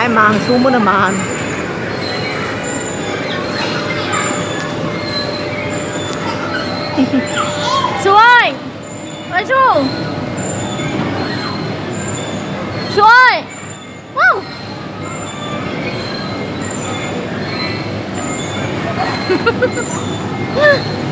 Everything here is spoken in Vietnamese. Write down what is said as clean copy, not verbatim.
naman sumo naman. Suối ơi chú suối wow.